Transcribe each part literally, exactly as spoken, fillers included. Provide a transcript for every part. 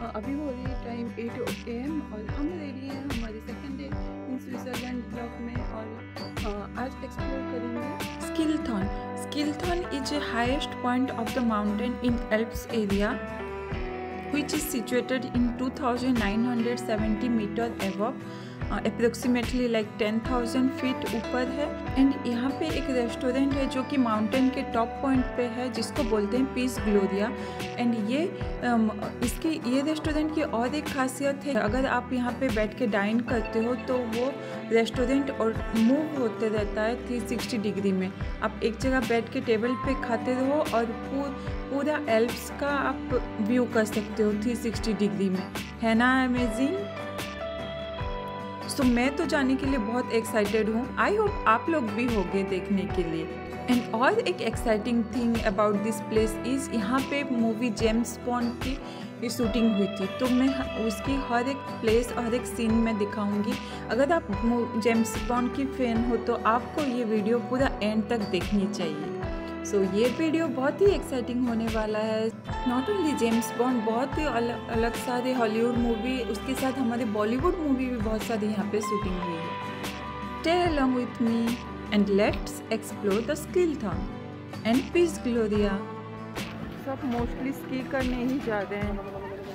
अभी हो रही है टाइम एट ए एम और हम रेडी हैं हमारे second day in Switzerland vlog में और आज एक्सप्लोर करेंगे Skilthorn. Skilthorn is the highest point of the mountain in Alps area, which is situated in two thousand nine hundred seventy meter above, approximately like ten thousand feet ऊपर है। And यहाँ पे एक restaurant है जो कि mountain के top point पे है, जिसको बोलते हैं पीस ग्लोरिया। एंड ये um, इसकी ये रेस्टोरेंट की और एक खासियत है, अगर आप यहाँ पे बैठ के डाइन करते हो तो वो रेस्टोरेंट और मूव होते रहता है थ्री सिक्सटी डिग्री में। आप एक जगह बैठ के टेबल पे खाते रहो और पूरा एल्प्स का आप व्यू कर सकते हो थ्री सिक्सटी डिग्री में। है ना अमेजिंग? सो so, मैं तो जाने के लिए बहुत एक्साइटेड हूँ। आई होप आप लोग भी होंगे देखने के लिए। एंड और एक exciting thing about this place is यहाँ पे मूवी जेम्स बॉन्ड की शूटिंग हुई थी, तो मैं उसकी हर एक प्लेस हर एक सीन में दिखाऊंगी। अगर आप जेम्स बॉन्ड की फैन हो तो आपको ये वीडियो पूरा एंड तक देखनी चाहिए। सो so, ये वीडियो बहुत ही एक्साइटिंग होने वाला है। नॉट ओनली जेम्स बॉन्ड, बहुत ही अलग अलग सारे हॉलीवुड मूवी, उसके साथ हमारे बॉलीवुड मूवी भी बहुत सारी यहाँ पे शूटिंग हुई है। Stay along with me and let's explore the Schilthorn and Piz Gloria. सब मोस्टली स्की करने ही जा रहे हैं।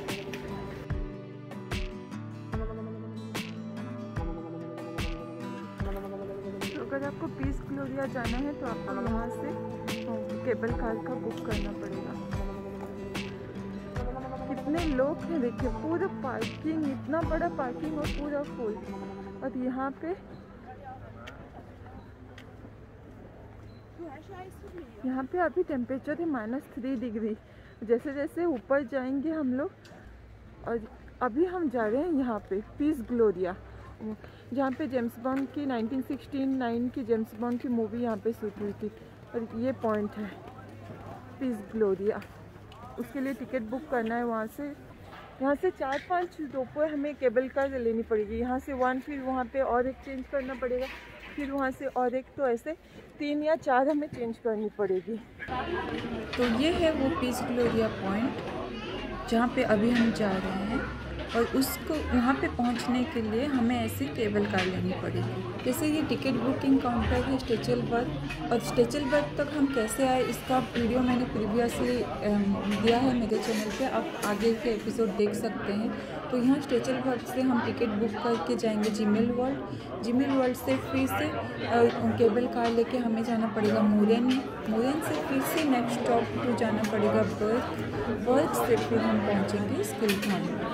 तो अगर आपको पीस ग्लोरिया जाना है तो आपको यहाँ से केबल कार का बुक करना पड़ेगा। कितने लोग हैं देखिए, पूरा पार्किंग, इतना बड़ा पार्किंग और पूरा फुल। और यहाँ पे यहाँ पे अभी टेम्परेचर है माइनस थ्री डिग्री। जैसे जैसे ऊपर जाएंगे हम लोग, और अभी हम जा रहे हैं यहाँ पे पीस ग्लोरिया, जहाँ पे जेम्स बॉन्ड की नाइनटीन सिक्सटी नाइन की जेम्स बॉन्ड की मूवी यहाँ पे शूट हुई थी। और ये पॉइंट है पीस ग्लोरिया। उसके लिए टिकट बुक करना है वहाँ से। यहाँ से चार पाँच रुपये हमें केबल कार लेनी पड़ेगी। यहाँ से वन, फिर वहाँ पे और एक चेंज करना पड़ेगा, फिर वहाँ से और एक, तो ऐसे तीन या चार हमें चेंज करनी पड़ेगी। तो ये है वो पीस ग्लोरिया पॉइंट जहाँ पे अभी हम जा रहे हैं, और उसको वहाँ पे पहुँचने के लिए हमें ऐसी केबल कार लेनी पड़ेगी। जैसे ये टिकट बुकिंग काउंटर है स्टेचलबर्ग, और स्टेचलबर्ग तक हम कैसे आए इसका वीडियो मैंने प्रीवियसली दिया है मेरे चैनल पे, आप आगे के एपिसोड देख सकते हैं। तो यहाँ स्टेचलबर्ग से हम टिकट बुक करके जाएंगे जिमेल वर्ल्ड। जिमेल वर्ल्ड से फिर से केबल कार लेके हमें जाना पड़ेगा मूरेन। मूरेन से फिर से नेक्स्ट स्टॉप टू जाना पड़ेगा बर्ग। बर्ग से फिर हम पहुँचेंगे स्किलथॉर्न में।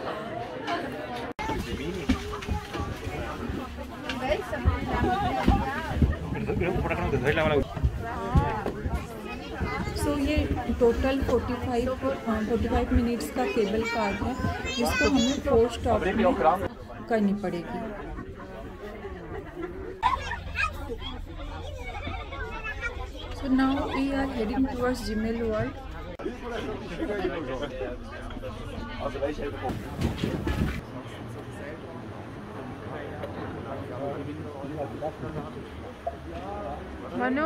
सो so, ये टोटल पैंतालीस मिनट्स का केबल कार है, जिसको हमें फोर स्टॉप में करनी पड़ेगी। So now we are heading towards Gimmelwald. मनो,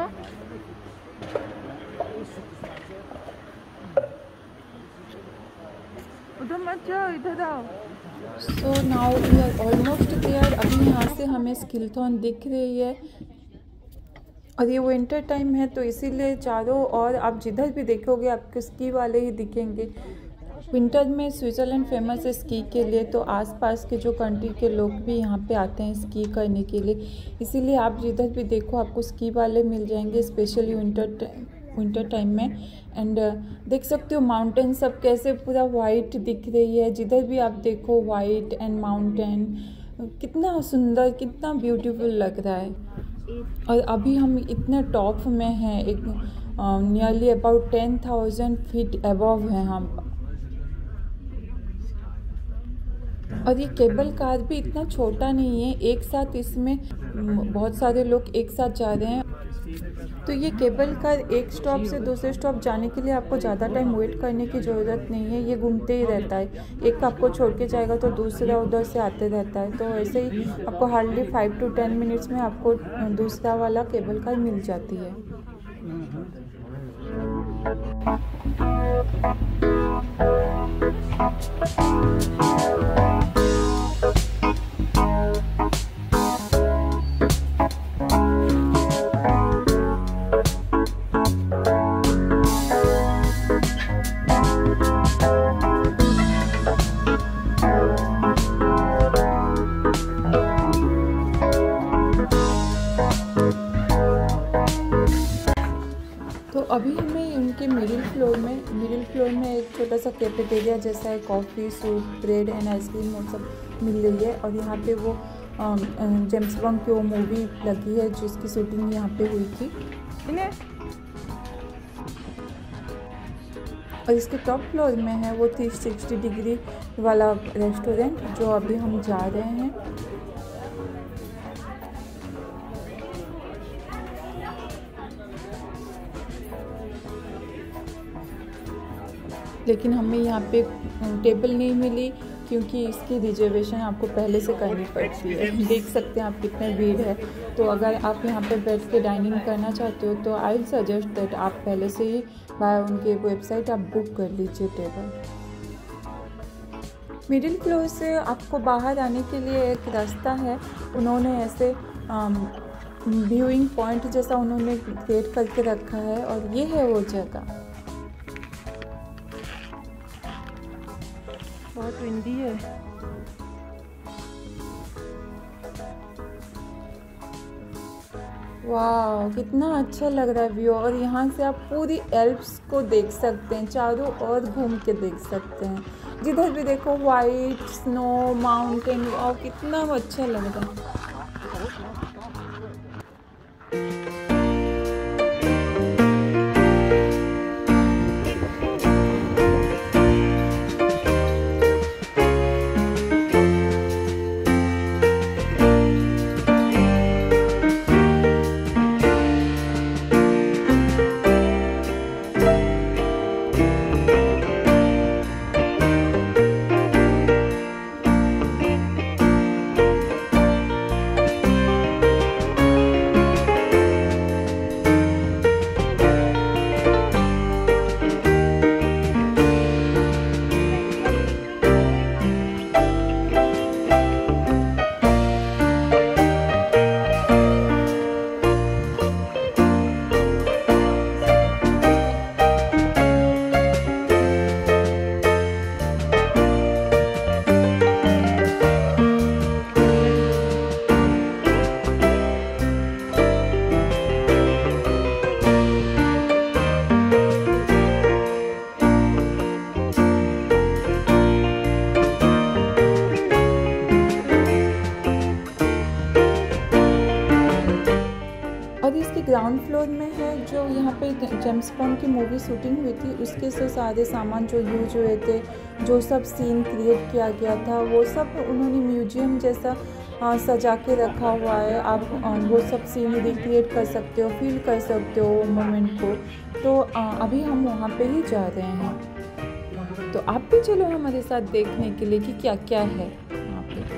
उधर मत जाओ, इधर आओ। So now we are almost there. अभी यहाँ से हमें स्किलथॉर्न दिख रही है, और ये विंटर टाइम है तो इसीलिए चारों और आप जिधर भी देखोगे आपको स्की वाले ही दिखेंगे। विंटर में स्विट्ज़रलैंड फेमस है स्की के लिए, तो आसपास के जो कंट्री के लोग भी यहाँ पे आते हैं स्की करने के लिए, इसीलिए आप जिधर भी देखो आपको स्की वाले मिल जाएंगे, स्पेशली विंटर विंटर टाइम में। एंड uh, देख सकते हो माउंटेन सब कैसे पूरा वाइट दिख रही है, जिधर भी आप देखो वाइट एंड माउंटेन, कितना सुंदर, कितना ब्यूटीफुल लग रहा है। और अभी हम इतने टॉप में हैं, एक nearly about ten thousand feet above हैं हम। और ये केबल कार भी इतना छोटा नहीं है, एक साथ इसमें बहुत सारे लोग एक साथ जा रहे हैं। तो ये केबल कार एक स्टॉप से दूसरे स्टॉप जाने के लिए आपको ज़्यादा टाइम वेट करने की ज़रूरत नहीं है, ये घूमते ही रहता है। एक आपको छोड़ के जाएगा तो दूसरा उधर से आते रहता है, तो ऐसे ही आपको hardly five to ten minutes में आपको दूसरा वाला केबल कार मिल जाती है। तो अभी हमें उनके मिडिल फ्लोर में मिडिल फ्लोर में एक छोटा सा कैफेटेरिया जैसा है, coffee, soup, bread and ice cream वो सब मिल रही है। और यहाँ पे वो जेम्स बॉन्ड की वो मूवी लगी है जिसकी शूटिंग यहाँ पे हुई थी। और इसके टॉप फ्लोर में है वो थ्री सिक्सटी डिग्री वाला रेस्टोरेंट जो अभी हम जा रहे हैं। लेकिन हमें यहाँ पे टेबल नहीं मिली क्योंकि इसकी रिजर्वेशन आपको पहले से करनी पड़ती है। देख सकते हैं आप कितने भीड़ है। तो अगर आप यहाँ पे बैठ के डाइनिंग करना चाहते हो तो आई विल सजेस्ट दैट आप पहले से ही बाय उनके वेबसाइट आप बुक कर लीजिए टेबल। मिडिल फ्लोर से आपको बाहर आने के लिए एक रास्ता है, उन्होंने ऐसे व्यूइंग पॉइंट जैसा उन्होंने क्रिएट करके रखा है और ये है वो जगह। बहुत विंडी है। वाह कितना अच्छा लग रहा है व्यू। और यहाँ से आप पूरी एल्प्स को देख सकते हैं, चारों ओर घूम के देख सकते हैं। जिधर भी देखो वाइट स्नो माउंटेन, और कितना अच्छा लग रहा है। ग्राउंड फ्लोर में है जो यहाँ पे जेम्स बॉन्ड की मूवी शूटिंग हुई थी, उसके से सारे सामान जो यूज हुए थे, जो सब सीन क्रिएट किया गया था, वो सब उन्होंने म्यूजियम जैसा आ, सजा के रखा हुआ है। आप आ, वो सब सीन रिक्रिएट कर सकते हो, फील कर सकते हो मोमेंट को। तो आ, अभी हम वहाँ पे ही जा रहे हैं, तो आप भी चलो हमारे साथ देखने के लिए कि क्या क्या है वहाँ पे।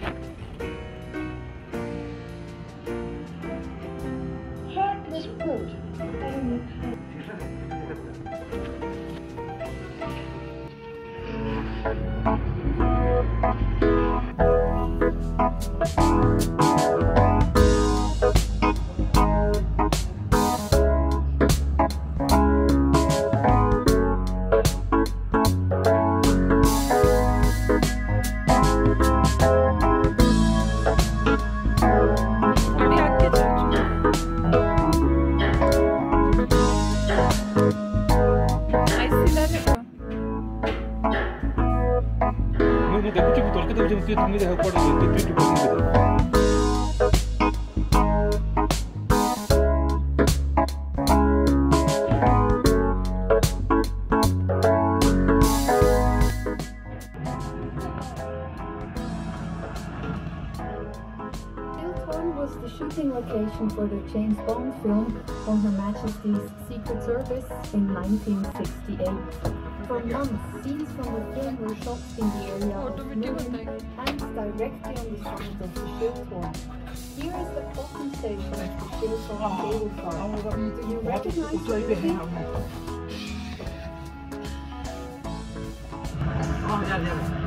Was the shooting location for the James Bond film on Her Majesty's Secret Service in nineteen sixty-eight. For months, scenes from the film were shot in the area of Newton and directly on the site of the Schildhorn. Here is the bottom station of the Shillsong cable car. Do you recognize the building? Oh, yeah, yeah.